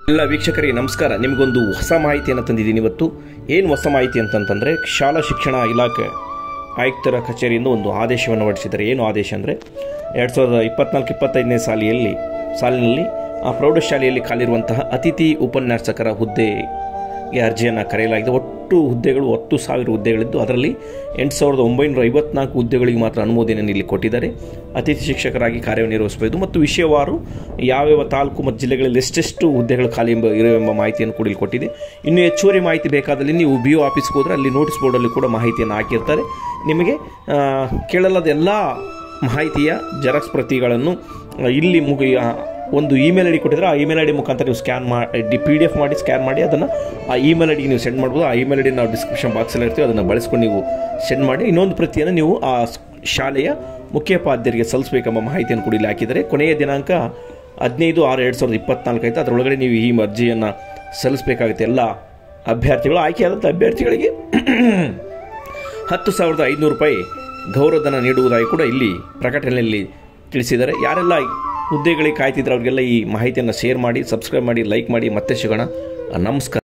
ಎಲ್ಲ ವೀಕ್ಷಕರಿಗೆ ನಮಸ್ಕಾರ. ನಿಮಗೊಂದು ಹೊಸ ಮಾಹಿತಿಯನ್ನು ತಂದಿದ್ದೀನಿ ಇವತ್ತು. ಏನು ಹೊಸ ಮಾಹಿತಿ ಅಂತಂತಂದರೆ, ಶಾಲಾ ಶಿಕ್ಷಣ ಇಲಾಖೆ ಆಯುಕ್ತರ ಕಚೇರಿಯಿಂದ ಒಂದು ಆದೇಶವನ್ನು ಹೊರಡಿಸಿದ್ದಾರೆ. ಏನು ಆದೇಶ ಅಂದರೆ, 2024-25ನೇ ಸಾಲಿನಲ್ಲಿ ಪ್ರೌಢಶಾಲೆಯಲ್ಲಿ ಖಾಲಿರುವಂತಹ ಅತಿಥಿ ಉಪನ್ಯಾಸಕರ ಹುದ್ದೆಗೆ ಅರ್ಜಿಯನ್ನು ಕರೆಯಲಾಗಿದೆ. ಒಟ್ಟು ಹುದ್ದೆಗಳು 10,000 ಹುದ್ದೆಗಳಿದ್ದು, ಅದರಲ್ಲಿ 8,954 ಹುದ್ದೆಗಳಿಗೆ ಮಾತ್ರ ಅನುಮೋದನೆಯನ್ನು ಇಲ್ಲಿ ಕೊಟ್ಟಿದ್ದಾರೆ. ಅತಿಥಿ ಶಿಕ್ಷಕರಾಗಿ ಕಾರ್ಯನಿರ್ವಹಿಸಬಹುದು ಮತ್ತು ವಿಷಯವಾರು ಯಾವ್ಯಾವ ತಾಲೂಕು ಮತ್ತು ಜಿಲ್ಲೆಗಳಲ್ಲಿ ಎಷ್ಟೆಷ್ಟು ಹುದ್ದೆಗಳು ಖಾಲಿ ಇರುವೆಂಬ ಮಾಹಿತಿಯನ್ನು ಕೂಡ ಇಲ್ಲಿ ಕೊಟ್ಟಿದೆ. ಇನ್ನು ಹೆಚ್ಚುವರಿ ಮಾಹಿತಿ ಬೇಕಾದಲ್ಲಿ ನೀವು BO ಆಫೀಸ್ಗೆ ಹೋದರೆ ಅಲ್ಲಿ ನೋಟಿಸ್ ಬೋರ್ಡಲ್ಲಿ ಕೂಡ ಮಾಹಿತಿಯನ್ನು ಹಾಕಿರ್ತಾರೆ. ನಿಮಗೆ ಕೇಳಲಾದ ಎಲ್ಲ ಮಾಹಿತಿಯ ಜೆರಾಕ್ಸ್ ಪ್ರತಿಗಳನ್ನು ಇಲ್ಲಿ ಒಂದು ಇಮೇಲ್ ಐಡಿ ಕೊಟ್ಟಿದ್ರೆ ಆ ಇಮೇಲ್ ಐಡಿ ಮುಖಾಂತರ ನೀವು ಸ್ಕ್ಯಾನ್ ಮಾಡಿ PDF ಮಾಡಿ ಸ್ಕ್ಯಾನ್ ಮಾಡಿ ಅದನ್ನು ಆ ಇಮೇಲ್ ಐಡಿಗೆ ನೀವು ಸೆಂಡ್ ಮಾಡ್ಬೋದು. ಆ ಇಮೇಲ್ ಐಡಿ ನಾವು ಡಿಸ್ಕ್ರಿಪ್ಷನ್ ಬಾಕ್ಸಲ್ಲಿ ಇರ್ತೀವಿ, ಅದನ್ನು ಬಳಸ್ಕೊಂಡು ನೀವು ಸೆಂಡ್ ಮಾಡಿ. ಇನ್ನೊಂದು ಪ್ರತಿಯನ್ನು ನೀವು ಆ ಶಾಲೆಯ ಮುಖ್ಯೋಪಾಧ್ಯಾಯರಿಗೆ ಸಲ್ಲಿಸಬೇಕೆಂಬ ಮಾಹಿತಿಯನ್ನು ಕೂಡ ಇಲ್ಲಿ ಹಾಕಿದರೆ. ಕೊನೆಯ ದಿನಾಂಕ 15/6/2024 ಆಯಿತು. ಅದರೊಳಗಡೆ ನೀವು ಈ ಅರ್ಜಿಯನ್ನು ಸಲ್ಲಿಸಬೇಕಾಗುತ್ತೆ. ಎಲ್ಲ ಅಭ್ಯರ್ಥಿಗಳು, ಆಯ್ಕೆಯಾದಂಥ ಅಭ್ಯರ್ಥಿಗಳಿಗೆ 10,500 ರೂಪಾಯಿ ಗೌರವಧನ ನೀಡುವುದಾಗಿ ಕೂಡ ಇಲ್ಲಿ ಪ್ರಕಟಣೆಯಲ್ಲಿ ತಿಳಿಸಿದ್ದಾರೆ. ಯಾರೆಲ್ಲ ಹುದ್ದೆಗಳಿಗೆ ಕಾಯ್ತಿದ್ರೆ ಅವರಿಗೆಲ್ಲ ಈ ಮಾಹಿತಿಯನ್ನು ಶೇರ್ ಮಾಡಿ, ಸಬ್ಸ್ಕ್ರೈಬ್ ಮಾಡಿ, ಲೈಕ್ ಮಾಡಿ. ಮತ್ತೆ ಸಿಗೋಣ. ನಮಸ್ಕಾರ.